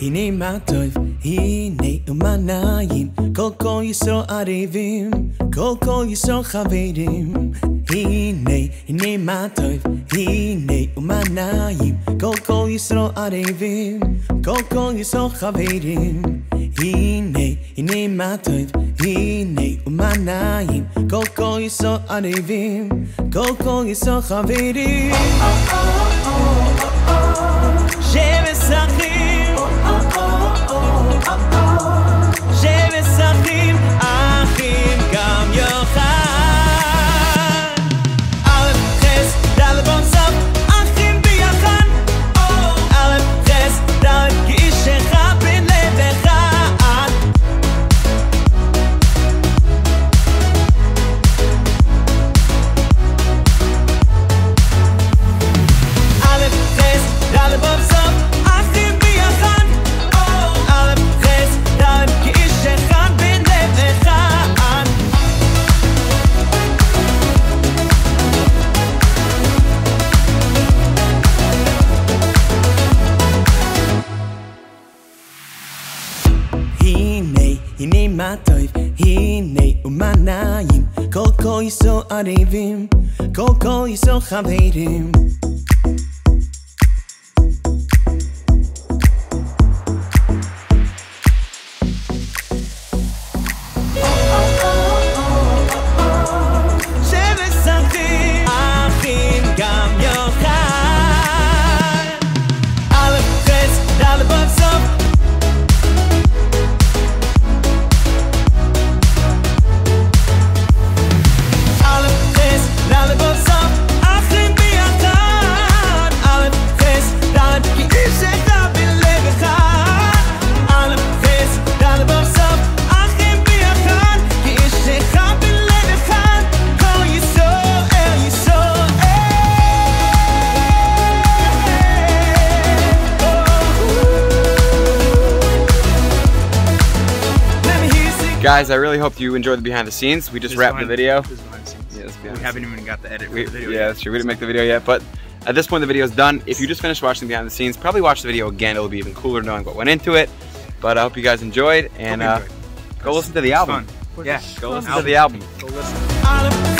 הנה מה טוב, הנה ומה נעים, כל ישראל ערבים, כל ישראל חברים. הנה מה טוב, הנה ומה נעים, כל ישראל ערבים, כל ישראל חברים. הנה מה טוב, הנה ומה נעים, כל ישראל ערבים, כל ישראל חברים. שמשחקים, שמשחקים אחים גם יוחד. א' חס ד' בום סוף אחים ביחד. א' חס ד' כאיש אחד בן לב אחד. א' חס ד' בום סוף אחים ביחד. א' חס ד' כאיש אחד בן לב אחד. הנה מה טוב, הנה ומה נעים, כל ישראל ערבים, כל ישראל חברים. שמשחקים אחים גם יוחד. א' חס ד' בום סוף Guys, I really hope you enjoyed the behind the scenes. We just wrapped the video. This is behind the scenes. Yeah, We haven't even got the edit for the video yeah, yet. that's true. We didn't make the video yet, but at this point the video is done. If you just finished watching the behind the scenes, probably watch the video again. It'll be even cooler knowing what went into it. But I hope you guys enjoyed, and go listen to the album. Fun. Yeah, go listen to the album. Go listen.